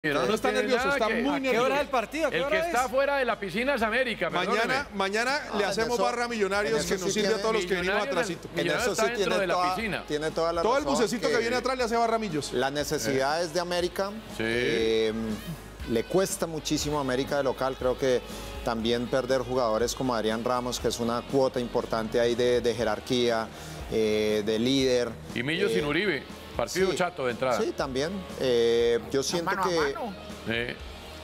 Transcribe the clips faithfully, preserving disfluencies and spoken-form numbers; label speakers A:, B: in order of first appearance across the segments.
A: No, no está nervioso, está
B: que,
A: muy
B: ¿a
A: nervioso.
B: ¿Qué hora es el partido? ¿Qué
A: el
B: hora
A: que
B: es?
A: está fuera de la piscina es América.
C: Mañana, mañana
D: no,
C: le hacemos
D: eso,
C: barra a Millonarios que nos
D: sí
C: sirve
D: tiene,
C: a todos los que venimos atrásito.
D: En eso sí tiene,
A: de la
D: toda,
A: piscina.
D: tiene toda la
C: Todo
D: razón.
C: el bucecito que, que viene atrás le hace barra a Millos.
D: La necesidad eh. es de América.
A: Sí.
D: Eh, le cuesta muchísimo a América de local. Creo que también perder jugadores como Adrián Ramos, que es una cuota importante ahí de, de jerarquía, eh, de líder.
A: Y Millos eh, sin Uribe. Partido
D: sí,
A: chato de entrada.
D: Sí, también. Eh, yo siento
B: mano
D: que...
B: a mano.
A: Sí.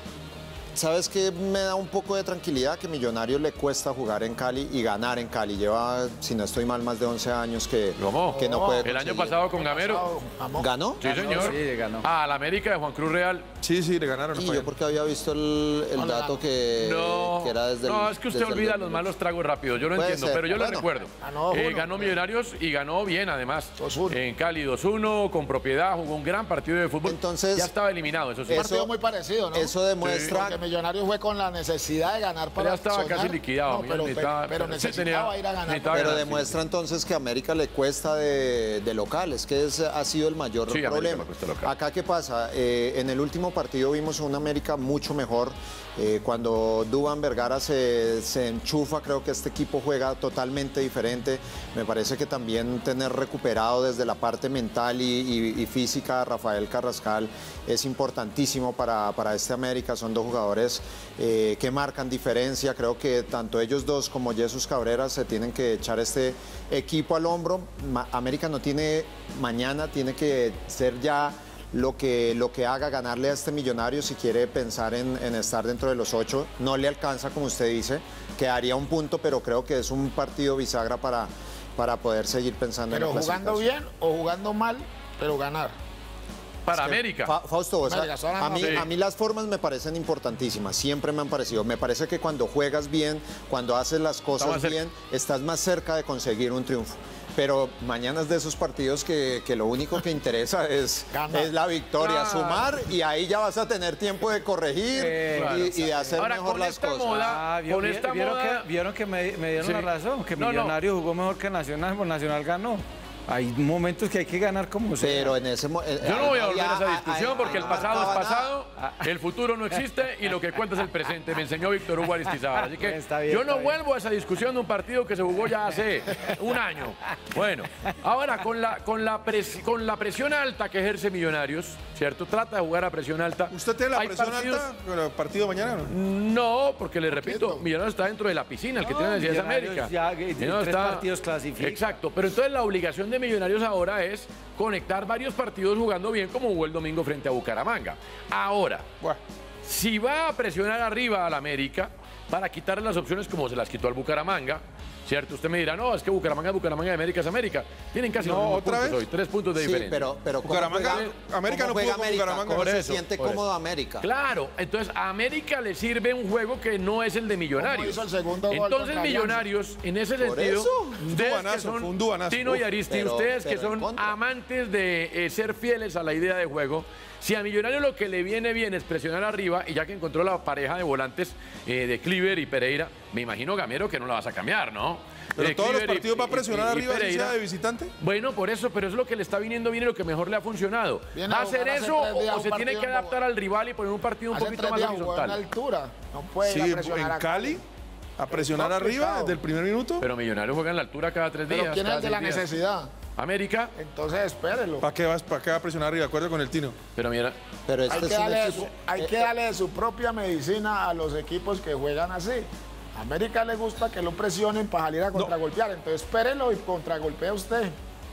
D: ¿Sabes qué? Me da un poco de tranquilidad que Millonarios le cuesta jugar en Cali y ganar en Cali. Lleva, si no estoy mal, más de once años que, que no puede
A: El año pasado con Gamero.
D: ¿Ganó?
A: Sí, señor.
B: Sí, ganó.
A: Ah, a la América de Juan Cruz Real.
C: Sí, sí, le ganaron.
D: Y yo porque había visto el, el dato que,
A: no,
D: que era desde el...
A: No, es que usted olvida
D: el...
A: los malos tragos rápidos. Yo lo
D: Puede
A: entiendo,
D: ser.
A: pero yo
D: Bueno,
A: lo recuerdo.
B: Ganó,
A: eh,
B: uno,
A: ganó Millonarios y ganó bien, además.
B: dos uno.
A: En Cali dos uno, con propiedad, jugó un gran partido de fútbol.
D: Entonces,
A: ya estaba eliminado, eso sí.
B: Un partido muy parecido, ¿no?
D: Eso demuestra...
B: Porque Millonarios fue con la necesidad de ganar para
A: ya estaba
B: soñar.
A: casi liquidado.
B: No, pero,
A: necesitaba,
B: pero, pero necesitaba
A: tenía,
B: ir a ganar.
D: Pero
A: ganar,
D: demuestra
A: sí.
D: entonces que a América le cuesta de, de local, es que ese ha sido el mayor
A: Sí,
D: problema.
A: local.
D: Acá, ¿qué pasa? Eh, en el último partido vimos una América mucho mejor. Eh, cuando Duván Vergara se, se enchufa, creo que este equipo juega totalmente diferente. Me parece que también tener recuperado desde la parte mental y, y, y física a Rafael Carrascal es importantísimo para, para este América. Son dos jugadores eh, que marcan diferencia. Creo que tanto ellos dos como Jesús Cabrera se tienen que echar este equipo al hombro. Ma- América no tiene mañana, tiene que ser ya lo que, lo que haga ganarle a este Millonario si quiere pensar en, en estar dentro de los ocho. No le alcanza, como usted dice, quedaría un punto, pero creo que es un partido bisagra para, para poder seguir pensando
B: pero
D: en la
B: jugando
D: clasificación.
B: bien o jugando mal, pero ganar.
A: Para
D: Es que,
A: América.
D: Fa Fausto, o sea,
B: América,
D: a, mí,
A: sí.
D: a mí las formas me parecen importantísimas, siempre me han parecido. Me parece que cuando juegas bien, cuando haces las cosas bien, estás más cerca de conseguir un triunfo. Pero mañana es de esos partidos que, que lo único que interesa es, es la victoria,
A: Claro.
D: sumar, y ahí ya vas a tener tiempo de corregir
B: Eh,
D: y,
A: claro.
D: y de hacer
A: Ahora,
D: mejor
A: con
D: las
A: esta
D: cosas.
A: moda,
E: Ah, ¿vio-
A: con esta
E: ¿vieron,
A: moda...
E: que, vieron que me, me dieron
A: Sí.
E: la razón? Que
A: No, no.
E: Millonario jugó mejor que Nacional, pues Nacional ganó. Hay momentos que hay que ganar como sea.
D: Pero en ese momento...
A: Yo no voy a volver a esa discusión porque el pasado es pasado, el futuro no existe y lo que cuenta es el presente. Me enseñó Víctor Hugo Aristizábal. Así que
E: Está bien,
A: yo no
E: está bien.
A: vuelvo a esa discusión de un partido que se jugó ya hace un año. Bueno, ahora con la, con la, pres, con la presión alta que ejerce Millonarios, ¿cierto? Trata de jugar a presión alta.
C: ¿Usted tiene la
A: Hay
C: presión
A: partidos-
C: alta con el partido de mañana? ¿No?
A: No, porque le repito, Millonarios está dentro de la piscina, el que
E: No,
A: tiene necesidad es
E: Millonarios
A: América.
E: ya, eh,
A: Millonarios
E: tres partidos clasifica.
A: Exacto, pero entonces la obligación de Millonarios ahora es conectar varios partidos jugando bien como jugó el domingo frente a Bucaramanga. Ahora,
C: Bueno,
A: si va a presionar arriba al América para quitarle las opciones como se las quitó al Bucaramanga, ¿cierto? Usted me dirá, no, es que Bucaramanga es Bucaramanga y América es América. Tienen casi
C: No,
A: los mismos
C: ¿otra
A: puntos
C: vez?
A: hoy, tres puntos de
D: Sí,
A: diferencia.
D: pero, pero ¿cómo
C: Bucaramanga-
D: juega-
C: América
D: cómo
C: no
D: juega
C: pudo con
D: América?
C: Bucaramanga.
D: ¿Cómo
A: Por
D: se
A: eso,
D: siente
A: por
D: cómodo América?
A: Claro, entonces a América le sirve un juego que no es el de Millonarios.
B: hizo el segundo gol
A: Entonces
B: contra
A: Millonarios, en ese
D: Por
A: sentido,
D: eso.
A: ustedes que
C: dubanazo,
A: son,
C: fue un dubanazo.
A: Tino y
C: Uf,
A: Aristi,
D: pero-
A: ustedes que
D: pero en
A: son
D: contra.
A: amantes de eh, ser fieles a la idea de juego, si a Millonarios lo que le viene bien es presionar arriba, y ya que encontró la pareja de volantes eh, de Cliver y Pereira, me imagino, Gamero, que no la vas a cambiar, ¿no?
C: pero
A: Eh,
C: todos los
A: Cliver y-
C: partidos va a
A: y-
C: presionar
A: y- y
C: arriba si
A: Pereira.
C: sea de visitante.
A: Bueno, por eso, pero es lo que le está viniendo bien y lo que mejor le ha funcionado.
B: Viene a
A: ¿Hacer
B: jugar hace
A: eso
B: tres días
A: o
B: un
A: se tiene
B: partido
A: que
B: en
A: adaptar
B: Bogotá.
A: al rival y poner un partido un
B: Hace
A: poquito
B: tres
A: más
B: días jugó en
A: horizontal?
B: altura. No puede ir
C: Sí,
B: a presionar
C: en
B: acá.
C: Cali, a presionar
B: Es
C: arriba
B: complicado.
C: desde el primer minuto.
A: Pero Millonarios juega en la altura cada tres días.
B: Pero ¿quién es
A: cada
B: el de la
A: seis días.
B: necesidad?
A: América,
B: Entonces espérelo.
C: ¿Para qué, vas, ¿Para qué va a presionar arriba? Acuerdo con el Tino.
A: pero mira,
D: Pero este
B: Hay que,
D: es un
B: darle de
D: equipo-
B: su, hay que darle de su propia medicina a los equipos que juegan así. A América le gusta que lo presionen para salir a contragolpear. Entonces espérelo y contragolpea usted.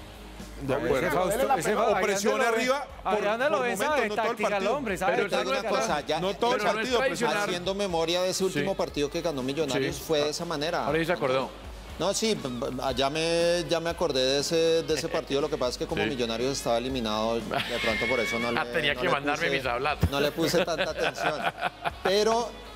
C: De acuerdo.
B: Ese Fausto-
E: ese
B: O
E: Fa- ahí
C: presione
E: ande lo ve-
C: arriba
E: ahí
C: por-
E: ande lo
C: por
E: ve,
C: momentos,
E: sabe
C: no todo el
E: táctica al
C: partido.
E: hombre, sabe
A: Pero
D: Te digo
E: táctica
D: una
E: al
D: cosa,
E: hombre.
D: ya,
C: No todo el
A: Pero no es
C: partido
A: tradicional.
C: presionar.
D: haciendo memoria de ese último
A: Sí.
D: partido que ganó Millonarios
A: Sí.
D: fue de esa manera.
A: ahora sí se acordó.
D: No, sí, b- b- ya me, ya me acordé de ese, de ese partido. Lo que pasa es que como
A: Sí.
D: Millonarios estaba eliminado, de pronto por eso no le
A: Ah, tenía
D: no
A: que
D: le
A: mandarme
D: puse-
A: mis hablatos.
D: No le puse tanta atención. Pero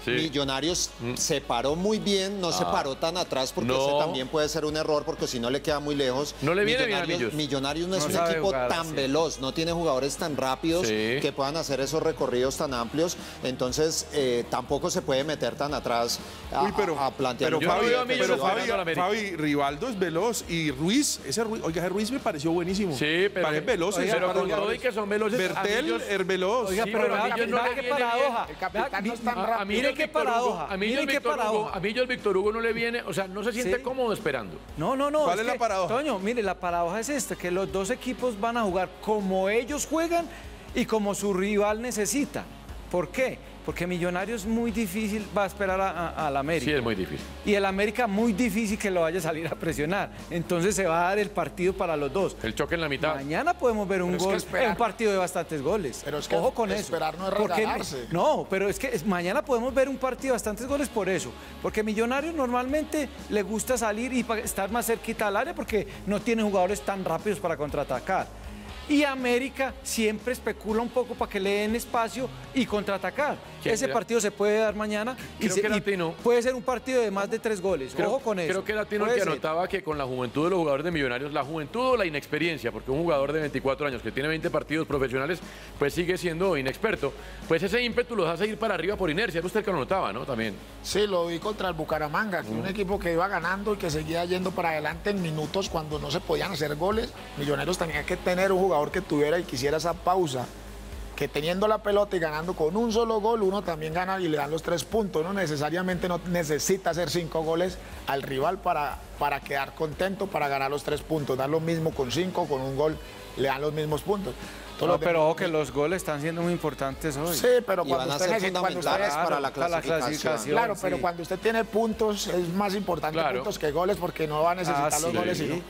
A: Sí.
D: Millonarios
A: Mm.
D: se paró muy bien, no se
A: Ah.
D: paró tan atrás porque
A: No.
D: ese también puede ser un error porque si no le queda muy lejos.
A: No le viene bien a
D: Millonarios,
A: Millos.
D: Millonarios no es
E: No
D: un
E: sabe
D: equipo
E: jugar
D: tan
E: así.
D: veloz, no tiene jugadores tan rápidos
A: Sí.
D: que puedan hacer esos recorridos tan amplios, entonces eh, tampoco se puede meter tan atrás a,
C: Uy, pero,
D: a- a plantear
C: pero
D: un
A: Yo no
C: Fabi,
A: veo a
D: partido
A: Millos
C: pero
D: que
C: Fabi,
A: esperando a la América.
C: Fabi, Rivaldo es veloz y Ruiz, ese Ruiz, oiga, ese Ruiz me pareció buenísimo.
A: Sí, pero,
C: Parecen veloces.
E: oiga,
A: pero
C: para
A: con todo
C: jugadores.
A: y que son veloces. a
C: Bertel
A: Millos-
C: es veloz.
E: Oiga,
A: Sí,
E: pero
A: pero a
E: vea,
A: Millos no
E: vea
A: le
E: qué
A: viene
E: paradoja.
B: El capitán
E: Vea,
B: no es tan
E: vi-
B: rápido.
A: A mí
E: Mire
A: el
E: qué
A: Víctor Hugo-
E: paradoja,
A: A mí
E: mire
A: el
E: qué
A: Víctor Hugo,
E: paradoja.
A: a mí el Víctor Hugo no le viene, o sea, no se siente
E: Sí.
A: cómodo esperando.
E: No, no, no.
C: ¿Cuál es la
E: que,
C: paradoja?
E: Toño, mire, la paradoja es esta, que los dos equipos van a jugar como ellos juegan y como su rival necesita. ¿Por qué? Porque Millonarios muy difícil va a esperar a, a- al América.
A: Sí, es muy difícil.
E: Y el América muy difícil que lo vaya a salir a presionar. Entonces se va a dar el partido para los dos.
A: El choque en la mitad.
E: Mañana podemos ver un
B: Pero es que
E: gol,
B: esperar-
E: un partido de bastantes goles.
B: Pero es que
E: Ojo con
B: esperar
E: eso.
B: no es
E: Porque-
B: regalarse.
E: No, pero es que es- mañana podemos ver un partido de bastantes goles por eso. Porque Millonarios normalmente le gusta salir y pa- estar más cerquita al área porque no tiene jugadores tan rápidos para contraatacar. Y América siempre especula un poco para que le den espacio y contraatacar.
A: ¿Quién
E: Ese
A: era?
E: partido se puede dar mañana y,
A: Creo
E: se-
A: que
E: y
A: Latino.
E: puede ser un partido de más de tres goles.
A: Creo,
E: Ojo con eso.
A: creo que Latino el
E: Puede
A: que
E: ser.
A: anotaba que con la juventud de los jugadores de Millonarios, la juventud o la inexperiencia, porque un jugador de veinticuatro años que tiene veinte partidos profesionales, pues sigue siendo inexperto, pues ese ímpetu los hace ir para arriba por inercia. Era usted el que lo notaba, ¿no? También.
B: Sí, lo vi contra el Bucaramanga, que un equipo que iba ganando y que seguía yendo para adelante en minutos cuando no se podían hacer goles. Millonarios tenía que tener un jugador que tuviera y quisiera esa pausa, que teniendo la pelota y ganando con un solo gol, uno también gana y le dan los tres puntos. No necesariamente no necesita hacer cinco goles al rival para, para quedar contento, para ganar los tres puntos. Da lo mismo con cinco, con un gol, le dan los mismos puntos. Todos
E: No,
B: los de-
E: pero ojo que los goles están siendo muy importantes hoy.
B: Sí, pero
D: Y
B: cuando
D: van a
B: usted
D: ser
B: necesita- cuando usted-
D: fundamentales para la
E: para la
D: clasificación.
E: clasificación.
B: Claro, pero
E: sí.
B: cuando usted tiene puntos, es más importante
A: Claro.
B: puntos que goles porque no va a necesitar
E: Ah,
B: los
E: sí.
B: goles. Sino,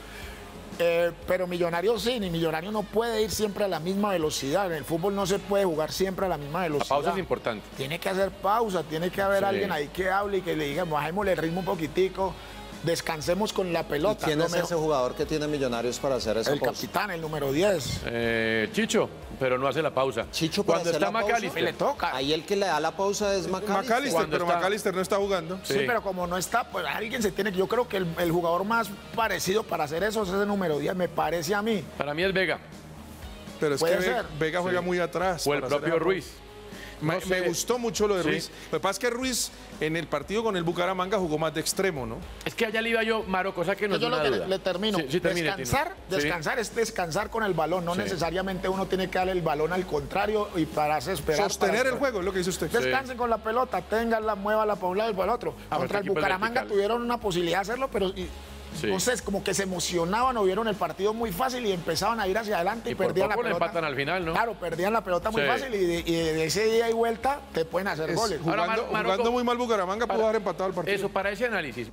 B: eh, pero Millonarios sí, ni Millonario no puede ir siempre a la misma velocidad. En el fútbol no se puede jugar siempre a la misma
A: La
B: velocidad.
A: pausa es importante.
B: Tiene que hacer pausa, tiene que haber
A: Sí.
B: alguien ahí que hable y que le diga, bajémosle el ritmo un poquitico, descansemos con la
D: ¿Y
B: pelota.
D: quién
B: Lo
D: es
B: mejor-
D: ese jugador que tiene Millonarios para hacer esa
B: El
D: pausa?
B: capitán, el número diez.
A: Eh, Chicho, pero no hace la pausa.
D: Chicho para
A: Cuando
D: hacer
A: está
D: la pausa.
A: McAllister.
B: Le toca.
D: Ahí el que le da la pausa es McAllister.
C: McAllister,
A: Cuando
C: pero
A: está-
C: McAllister no está jugando.
B: Sí,
A: Sí.
B: pero como no está, pues alguien se tiene que. Yo creo que el, el jugador más parecido para hacer eso es ese número diez, me parece a mí.
A: Para mí es Vega
C: Pero es
B: Puede
C: que Ve-
B: ser.
C: Vega juega muy atrás.
A: o el
C: para hacer
A: propio
C: esa pausa.
A: Ruiz.
C: Me,
A: No sé.
C: me gustó mucho lo de
A: Sí.
C: Ruiz. Lo que pasa es que Ruiz en el partido con el Bucaramanga jugó más de extremo, ¿no?
A: Es que allá le iba yo, Maro, cosa que no
B: Yo
A: es
B: lo
A: una
B: que le,
A: duda.
B: le termino.
A: Sí, sí, termine,
B: descansar,
A: Tino. Sí.
B: descansar es descansar con el balón. No
A: Sí.
B: necesariamente uno tiene que darle el balón al contrario y para hacer esperar.
C: Sostener
B: para-
C: el juego es lo que dice usted.
B: Descansen con la pelota, ténganla, muévala para un lado y para el otro.
A: Ah,
B: Contra
A: este
B: el
A: equipo es
B: Bucaramanga
A: vertical.
B: tuvieron una posibilidad de hacerlo, pero y-
A: Sí.
B: entonces como que se emocionaban o vieron el partido muy fácil y empezaban a ir hacia adelante y,
A: Y por
B: perdían la
A: poco le
B: pelota.
A: empatan al final, ¿no?
B: Claro, perdían la pelota muy
A: Sí.
B: fácil y de, y de ese día y vuelta te pueden hacer
C: Es-
B: goles.
C: jugando,
A: Ahora, Mar- Marocco-
C: jugando muy mal Bucaramanga pudo
A: Para-
C: haber empatado el partido.
A: Eso, para ese análisis.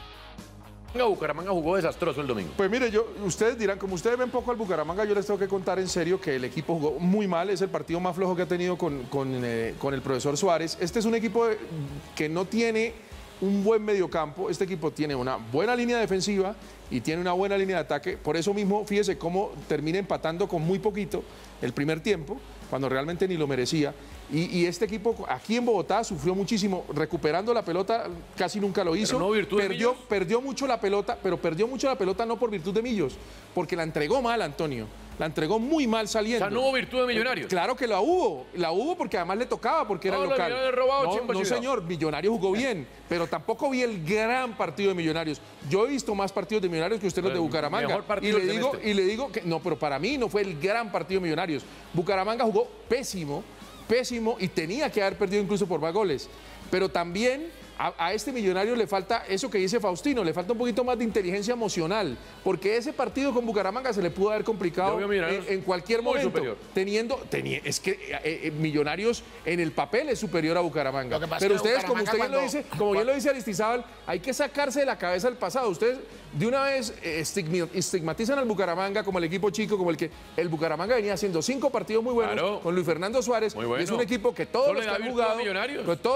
A: Bucaramanga jugó desastroso el domingo.
C: Pues mire, yo, ustedes dirán, como ustedes ven poco al Bucaramanga, yo les tengo que contar en serio que el equipo jugó muy mal, es el partido más flojo que ha tenido con, con, eh, con el profesor Suárez. Este es un equipo de- que no tiene un buen mediocampo, este equipo tiene una buena línea defensiva y tiene una buena línea de ataque, por eso mismo fíjese cómo termina empatando con muy poquito el primer tiempo, cuando realmente ni lo merecía. Y, y este equipo aquí en Bogotá sufrió muchísimo, recuperando la pelota, casi nunca lo hizo.
A: no virtud de
C: perdió,
A: Millos.
C: perdió mucho la pelota, pero perdió mucho la pelota no por virtud de Millos, porque la entregó mal Antonio. La entregó muy mal
A: O
C: saliendo.
A: sea, no hubo virtud de Millonarios.
C: Claro que la hubo, la hubo porque además le tocaba, porque era
A: No,
C: el
A: los
C: local.
A: Millonarios robados,
C: no,
A: chimbo
C: no,
A: chingado.
C: señor, Millonarios jugó bien, pero tampoco vi el gran partido de Millonarios. Yo he visto más partidos de Millonarios que usted los de
A: El
C: Bucaramanga.
A: mejor
C: Y
A: partido
C: le
A: del
C: digo,
A: semestre.
C: y le digo que no, pero para mí no fue el gran partido de Millonarios. Bucaramanga jugó pésimo, pésimo y tenía que haber perdido incluso por más goles. Pero también a, a este Millonario le falta eso que dice Faustino, le falta un poquito más de inteligencia emocional, porque ese partido con Bucaramanga se le pudo haber
A: Yo
C: complicado
A: veo
C: en,
A: Millonarios
C: en cualquier
A: muy
C: momento.
A: superior.
C: Teniendo, teni- es que eh, eh, Millonarios en el papel es superior a Bucaramanga.
B: Lo que pasa
C: Pero
B: es que
C: ustedes, como usted
B: Bucaramanga
C: bien lo dice,
B: cuando-
C: como bien lo dice Aristizábal, hay que sacarse de la cabeza el pasado. Ustedes de una vez eh, estigmi- estigmatizan al Bucaramanga como el equipo chico, como el que el Bucaramanga venía haciendo cinco partidos muy buenos
A: Claro.
C: con Luis Fernando Suárez.
A: Muy
C: Y es
A: bueno.
C: un equipo que todos
A: Solo
C: los
A: le
C: que
A: da
C: han
A: virtud a
C: jugado,
A: Millonarios.
C: que todos los que han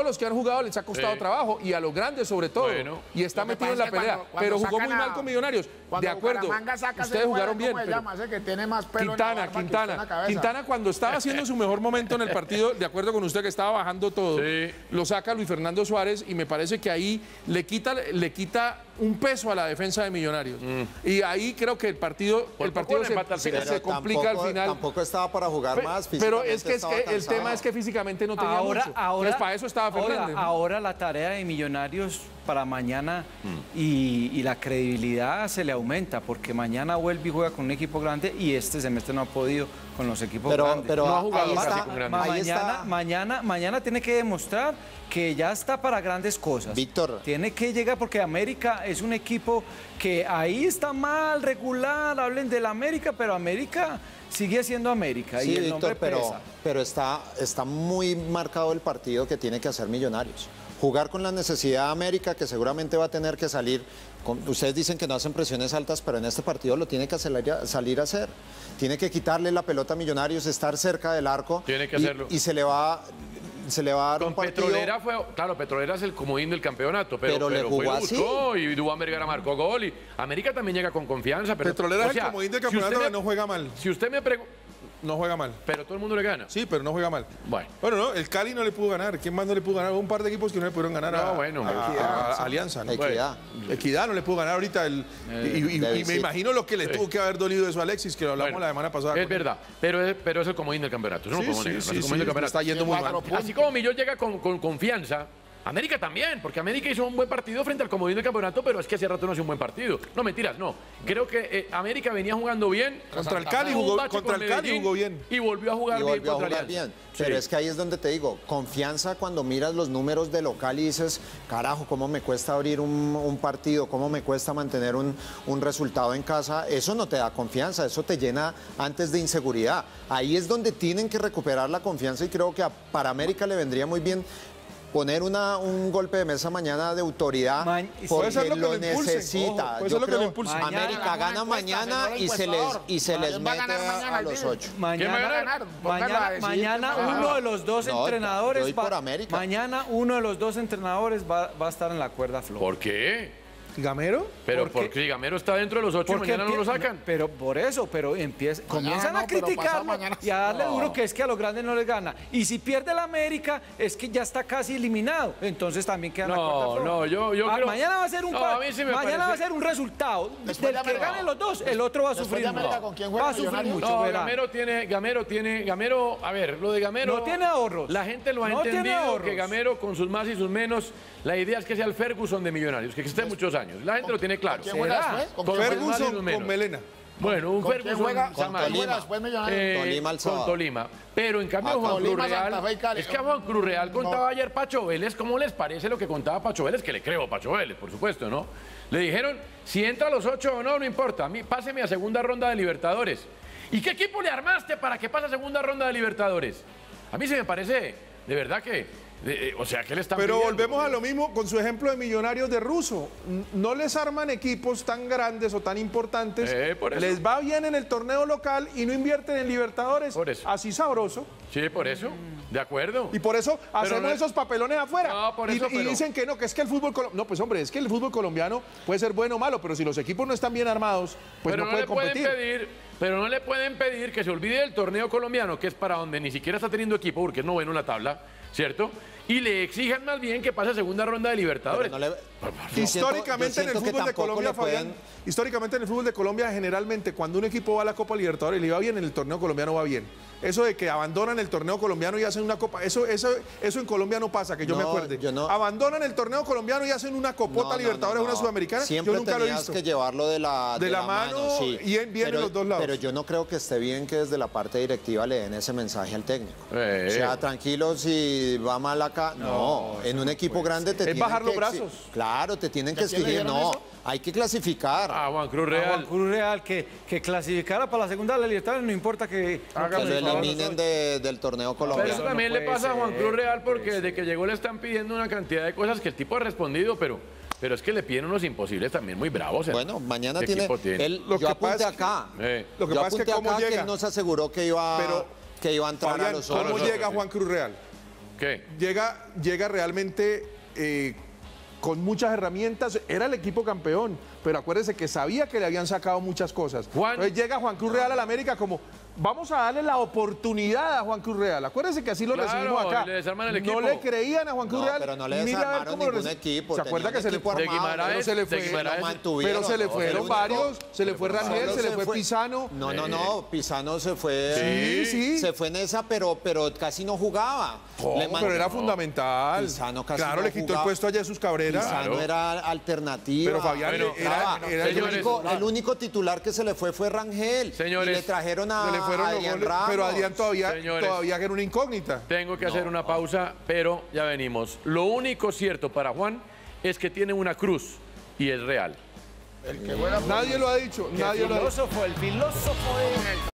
C: jugado les ha costado
A: Sí.
C: trabajo y a los grandes sobre todo.
A: Bueno.
C: Y está
B: Lo que
C: metido en
B: pasa
C: la
B: es que
C: pelea.
B: cuando- cuando
C: pero jugó
B: sacan
C: muy
B: a-
C: mal con Millonarios.
B: Cuando
C: De acuerdo.
B: Bucaramanga saca ese
C: Ustedes jugaron
B: jugador,
C: bien.
B: ¿cómo se
C: pero-
B: llama? Ese que tiene más pelo en la
C: Quintana,
B: barba que usted en
C: Quintana.
B: la cabeza.
C: Quintana cuando estaba haciendo su mejor momento en el partido, de acuerdo con usted que estaba bajando todo,
A: Sí.
C: lo saca Luis Fernando Suárez y me parece que ahí le quita, le quita un peso a la defensa de Millonarios. Y ahí creo que el partido,
A: Por
C: el
A: poco
C: partido
A: le
C: se,
A: empata al
C: se-
A: final.
C: se
D: Pero
C: complica
D: tampoco,
C: al final.
D: Tampoco estaba para jugar
C: Pe-
D: más.
C: Pero es que, es
D: físicamente
C: que el
D: estaba
C: tema es
D: cansado.
C: que físicamente no tenía
E: Ahora,
C: mucho.
E: ahora,
C: Entonces, para eso estaba
E: ahora-
C: Fernández.
E: Ahora la tarea de Millonarios para mañana
C: Mm.
E: y, y la credibilidad se le aumenta porque mañana vuelve y juega con un equipo grande y este semestre no ha podido con los equipos
D: Pero,
E: grandes.
D: pero
A: No ha jugado
D: ahí
A: casi
D: está,
A: con grandes.
E: Ma-
D: ahí
E: mañana,
D: está.
E: mañana, mañana tiene que demostrar que ya está para grandes cosas.
D: Víctor.
E: Tiene que llegar porque América es un equipo que ahí está mal, regular, hablen del América, pero América sigue siendo América
D: Sí,
E: y el nombre
D: Víctor, pero,
E: pesa.
D: pero está, está muy marcado el partido que tiene que hacer Millonarios. Jugar con la necesidad de América, que seguramente va a tener que salir. Con- ustedes dicen que no hacen presiones altas, pero en este partido lo tiene que salir a, salir a hacer. Tiene que quitarle la pelota a Millonarios, estar cerca del arco.
A: Tiene que
D: y-
A: hacerlo.
D: Y, se le va, se le va a dar
A: Con
D: un partido.
A: Petrolera fue, claro, Petrolera es el comodín del campeonato, pero,
D: Pero le
A: pero
D: jugó
A: fue,
D: así.
A: buscó y Duván Vergara marcó gol y América también llega con confianza. Pero,
C: Petrolera
A: o
C: es el
A: sea,
C: comodín del
A: si
C: campeonato
A: usted
C: que
A: me-
C: no juega mal.
A: Si usted me pregunta,
C: No juega mal.
A: pero todo el mundo le gana.
C: Sí, pero no juega mal.
A: Bueno.
C: Bueno, no, el Cali no le pudo ganar. ¿Quién más no le pudo ganar? Hubo un par de equipos que no le pudieron ganar a,
A: No, bueno,
C: a-
A: Equidad,
C: a- a Alianza. ¿no?
D: Equidad.
C: Equidad no le pudo ganar ahorita. El, y, y- y
D: de
C: me
D: visita.
C: imagino lo que le tuvo que haber dolido eso a Alexis, que lo hablamos
A: Bueno,
C: la semana pasada.
A: Es
C: con él.
A: verdad, pero es, pero es el comodín del campeonato. Eso no
C: Sí,
A: podemos
C: sí,
A: negar,
C: sí,
A: es el
C: sí,
A: comodín del
C: le
A: campeonato.
C: está yendo muy mal.
A: Así como Millón llega con, con confianza, América también, porque América hizo un buen partido frente al comodín del campeonato, pero es que hace rato no hace un buen partido. No, mentiras, no. Creo que eh, América venía jugando bien.
C: Contra el Cali
A: tuvo un
C: jugó,
A: bache
C: contra
A: con
C: el Cali
A: Medellín
C: jugó bien.
A: Y volvió a jugar
D: Y
A: bien
D: volvió a
A: contra
D: jugar
A: Alianza.
D: bien. Pero
A: Sí.
D: es que ahí es donde te digo, confianza cuando miras los números de local y dices, carajo, cómo me cuesta abrir un, un partido, cómo me cuesta mantener un, un resultado en casa, eso no te da confianza, eso te llena antes de inseguridad. Ahí es donde tienen que recuperar la confianza y creo que a, para América le vendría muy bien poner una, un golpe de mesa mañana de autoridad
E: Ma-
C: Puede
D: porque
C: ser lo que
D: lo
C: lo impulse,
D: necesita.
C: ojo, puede
D: Yo
C: ser lo que lo
D: creo
C: impulse.
E: Mañana
D: América
B: la
D: gana
B: encuesta,
D: mañana
B: señor
D: y se les,
B: encuestador.
D: y se les
B: ¿Quién va a
D: mete
B: ganar
D: a,
B: mañana
D: a
B: el
D: los
B: Tigre?
D: ocho.
E: Mañana,
B: ¿Quién va a ganar? Póngalo a
E: mañana,
B: decir,
E: mañana
B: ¿quién va a
E: uno
B: ganar?
E: de los dos
D: No,
E: entrenadores
D: yo voy
E: va,
D: por América.
E: mañana uno de los dos entrenadores va, va a estar en la cuerda floja.
A: ¿Por qué?
C: ¿Gamero?
A: Pero
E: ¿Por qué?
A: porque si Gamero está dentro de los ocho,
E: Porque
A: mañana no lo
E: empie-
A: sacan.
E: Pero por eso, pero empieza, comienzan
B: no,
E: a
B: pero pasado
E: criticarlo
B: mañana
E: y a darle
B: no.
E: duro que es que a los grandes no les gana. Y si pierde la América, es que ya está casi eliminado. Entonces también queda en la
A: No,
E: cuarta floja.
A: no, yo- yo
E: Ah,
A: creo-
E: Mañana va a ser un
A: No,
E: pa-
A: a mí sí me
E: mañana va a
A: parece-
E: ser un resultado.
B: Después
E: Del
B: de
E: que
B: América.
E: ganen los dos, el otro va a
B: Después
E: sufrir
B: de América,
E: mucho.
B: ¿con quién juega
E: Va a sufrir
B: Millonarios?
E: mucho,
A: No,
E: verá.
A: Gamero tiene, Gamero tiene, Gamero, a ver, lo de Gamero.
E: No tiene ahorros.
A: La gente lo ha
E: No tiene
A: entendido,
E: ahorros.
A: que Gamero con sus más y sus menos, la idea es que sea el Ferguson de Millonarios, que esté muchos años. La gente lo tiene claro.
B: ¿Quién juega
E: ¿Será?
B: después? ¿Con
A: Con
B: quién juega?
A: sus más y sus
C: Ferguson
A: menos.
C: con Melena.
A: Bueno, un
B: ¿Con quién
A: Ferguson
B: juega?
A: San
B: ¿Con quién
A: Marino.
B: juega después Millonarios?
A: Eh,
D: Tolima el
A: con
D: sábado.
A: Tolima. Pero en cambio
D: Ah,
A: Juan Cruz
B: Tolima, Santa
A: Real,
B: Fe y Cali.
A: es que a Juan Cruz Real contaba ayer Pacho Vélez, ¿cómo les parece lo que contaba Pacho Vélez? Que le creo a Pacho Vélez, por supuesto, ¿no? Le dijeron, si entra a los ocho o no, no importa, a mí, páseme a segunda ronda de Libertadores. ¿Y qué equipo le armaste para que pase a segunda ronda de Libertadores? A mí se me parece, de verdad que, eh, eh, o sea, ¿qué le están
C: Pero
A: pidiendo?
C: volvemos a lo mismo con su ejemplo de Millonarios de Russo. N- No les arman equipos tan grandes o tan importantes.
A: Eh, por eso.
C: Les va bien en el torneo local y no invierten en Libertadores.
A: Por eso.
C: Así sabroso.
A: Sí, por eso, de acuerdo.
C: Y por eso hacemos
A: no-
C: esos papelones afuera.
A: No, por
C: Y-
A: eso,
C: y,
A: pero-
C: dicen que no, que es que el fútbol colombiano. No, pues hombre, es que el fútbol colombiano puede ser bueno o malo, pero si los equipos no están bien armados, pues
A: pero
C: no,
A: no,
C: puede
A: le pueden
C: competir.
A: pedir, pero no le pueden pedir que se olvide del torneo colombiano, que es para donde ni siquiera está teniendo equipo, porque es noveno en la tabla, ¿cierto? Y le exijan más bien que pase a segunda ronda de Libertadores.
D: Pero no le-
C: Históricamente
D: Yo
C: en el
D: siento que
C: fútbol de
D: tampoco
C: Colombia,
D: le pueden-
C: Fabián, históricamente en el fútbol de Colombia, generalmente cuando un equipo va a la Copa Libertadores y le va bien, en el torneo colombiano va bien. Eso de que abandonan el torneo colombiano y hacen una copa, eso, eso, eso en Colombia no pasa, que yo me
D: No,
C: acuerde.
D: yo no-
C: Abandonan el torneo colombiano y hacen una copota
D: No, no,
C: Libertadores,
D: no, no.
C: una sudamericana.
D: Siempre
C: yo nunca lo he
D: tenías
C: visto.
D: que llevarlo de la,
C: De la mano
D: sí.
C: y en- bien en
D: pero,
C: los dos lados.
D: Pero yo no creo que esté bien que desde la parte directiva le den ese mensaje al técnico.
A: Eh.
D: O sea, tranquilo, si va mal acá. No, en un equipo grande te
C: Es
D: tienen
C: bajar
D: que
C: los
D: exi-
C: brazos.
D: Claro, te tienen que
B: ¿A quién le
D: exigir.
B: dijeron
D: No,
B: eso?
D: hay que clasificar.
A: A Juan Cruz
E: A
A: Real.
E: Juan Cruz Real que, que clasificara para la segunda de la Libertadores, no importa que haga
D: que lo
E: el favor.
D: eliminen de- del torneo
A: Pero
D: colombiano.
A: eso
E: no
A: también le
E: puede
A: pasa a Juan
E: ser,
A: Cruz Real
E: no
A: porque
E: puede
A: desde que llegó le están pidiendo una cantidad de cosas que el tipo ha respondido, pero, pero es que le piden unos imposibles también muy bravos. ¿eh?
D: Bueno, mañana
A: ¿Qué
D: tiene,
A: equipo tiene?
D: él,
C: Lo que
D: yo apunté
C: pasa es que-
D: acá.
A: Eh.
C: Lo que
D: yo
C: pasa es que
D: apunté
C: cómo
D: acá que
C: llega.
D: él nos aseguró que iba,
C: Pero,
D: que iba a entrar
C: Fabián,
D: a los
C: ¿cómo
A: otros.
D: otros.
C: llega Juan Cruz Real?
A: ¿Qué?
C: Llega, llega realmente eh, con muchas herramientas. Era el equipo campeón, pero acuérdese que sabía que le habían sacado muchas cosas.
A: Juan.
C: Entonces llega Juan Cruz Real al América como... Vamos a darle la oportunidad a Juan Cruz Real. Acuérdense que así lo
A: Claro,
C: recibimos acá.
A: le desarman el equipo.
C: No le creían a Juan Cruz
D: No,
C: Real.
D: pero no le
C: Mira a ver
D: desarmaron
C: cómo lo
D: ningún
C: reci-
D: equipo.
C: ¿Se acuerda
D: Tenía
C: que se
D: un
C: le
D: equipo
C: fue?
A: De Guimaraes,
C: Pero se le
A: de
C: fue.
A: Guimaraes.
D: Lo mantuvieron,
C: Pero se le
D: ¿no?
C: fueron
D: El único-
C: varios. Se le fue Rangel,
D: Solo
C: se le fue Pisano.
D: No, no, no, Pisano se fue.
C: Sí, sí.
D: Se fue en esa, pero, pero casi no jugaba.
C: ¿Cómo?
D: Le man-
C: Pero era
D: No,
C: fundamental.
D: Pisano casi
C: Claro,
D: no
C: le quitó
D: jugaba.
C: el puesto a Jesús Cabrera.
D: Pisano
A: Claro.
D: era alternativa.
C: Pero Fabián
A: Bueno,
C: era,
D: Estaba.
C: era
D: el,
A: señores,
D: único, el único titular que se le fue fue Rangel.
A: Señores,
D: y le trajeron a,
C: Se le fueron
D: a
C: los
D: Adrián
C: goles,
D: Ramos.
C: pero Adrián todavía,
A: Señores.
C: todavía era una incógnita.
A: Tengo que hacer una pausa, pero ya venimos. Lo único cierto para Juan es que tiene una cruz y es real.
B: El que juega
C: Nadie lo ha dicho,
E: El
C: nadie lo ha dicho.
E: filósofo, el filósofo de...